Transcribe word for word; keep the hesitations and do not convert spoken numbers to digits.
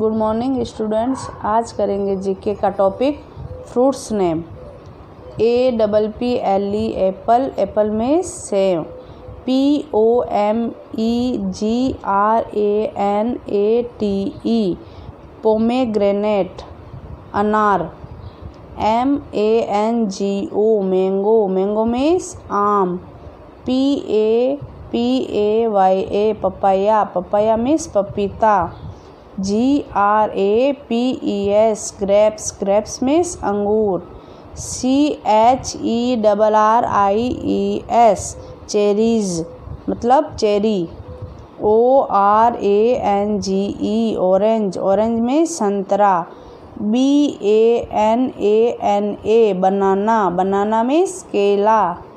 Good morning students. आज करेंगे GK का topic fruits name. A double P L E apple, apple में सेव। P O M E G R A N A T E pomegranate, अनार। M A N G O mango, mango में आम। P A P A Y A papaya, papaya means पपीता। G R A P E S grapes, grapes means अंगूर। C H E double R I E S cherries, मतलब cherry. O R A N G E orange, orange में संतरा। B A N A N A banana, banana means केला।